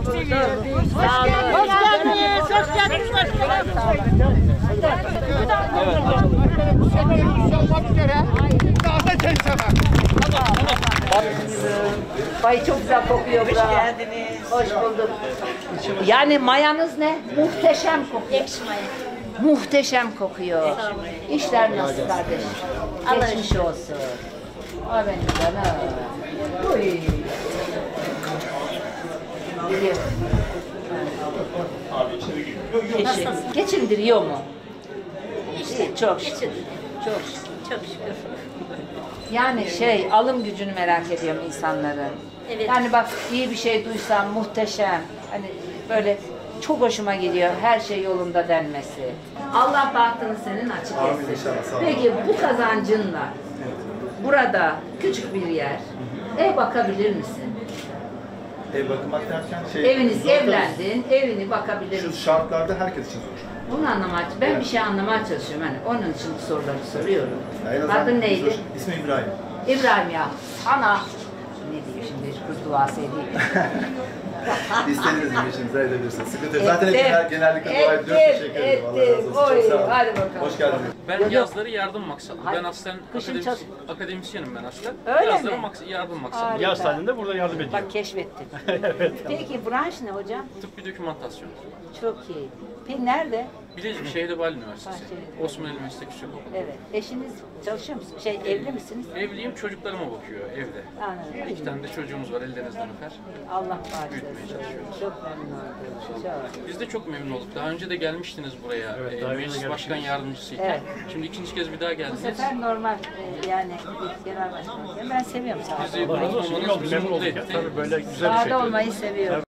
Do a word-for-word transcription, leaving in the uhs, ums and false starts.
çok seviyorum. Hoş geldiniz. Hoş geldiniz. Hoş geldiniz başkanım. Bay çok güzel kokuyor. Hoş geldiniz. Hoş bulduk. Yani mayanız ne? Muhteşem kokuyor. Ekşi maya. Muhteşem kokuyor. İşler nasıl kardeşim? Geçmiş olsun. O benim canım. Uy. Geliyor. Geçin. Geçindiriyor mu? İşte çok şükür. Çok şükür. Çok şükür. Yani şey, alım gücünü merak ediyorum insanların. Evet. Yani bak iyi bir şey duysam muhteşem. Hani böyle çok hoşuma gidiyor her şey yolunda denmesi. Allah bahtını senin açık Amin etsin. inşallah, sağ olun. Peki bu kazancınla burada küçük bir yer, ev bakabilir misin? Ev bakmak derken şey... Eviniz zor tabii. evlendin, evini bakabilir Şu misin? şartlarda herkes için zor. Bunu anlamaya, ben bir şey anlamaya çalışıyorum. Hani onun için bu soruları soruyorum. Ya en azından Adın neydi? zor. İsmi İbrahim. İbrahim ya. Sana ne diyeyim şimdi kız duası edeyim. İstediğiniz gibi işinize edebilirsiniz. Sıkıntı yok. Ettim, Zaten hep genel, genellikle dua ediyoruz. ettim, Teşekkür ederim. Allah razı olsun. ettim. Çok Oy, sağ olun. hadi bakalım. Hoş geldiniz. Ben Yok, yok. yazları yardım maksatlı. Hayır, Ben aslen kışın akademis, çalış- akademisyenim ben aslen. Öyle yazları mi? maks- yardım maksatlı. Harika. Yaz tatilinde burada yardım ediyor. Bak keşfettin. Peki branş ne hocam? Tıbbi dokümantasyon. Çok iyi. Peki nerede? Bilecik Şehrebali Üniversitesi. Bahçeli. Osmanlı Meslek Yüksekokulu. Evet. Eşiniz çalışıyor musunuz? Şey evli misiniz? Evliyim, çocuklarıma bakıyor evde. Anladım. İki tane de çocuğumuz var, ellerinizden öper. Allah Büyütmeye bağışlasın. çalışıyoruz. Çok memnun oldum. Çok. Biz de çok memnun olduk. Daha önce de gelmiştiniz buraya. Evet, e, daha önce de meclis gelmiştiniz. başkan yardımcısıyken. Evet. Şimdi ikinci kez bir daha Bu geldiniz. sefer normal e, yani bir genel başkan. Ben seviyorum Bizi sahada. burada Allah razı olsun. İyi olmanız oldu, bizi memnun mutlu olduk ya. etti. Tabii böyle güzel bir şey. Sahada olmayı seviyorum.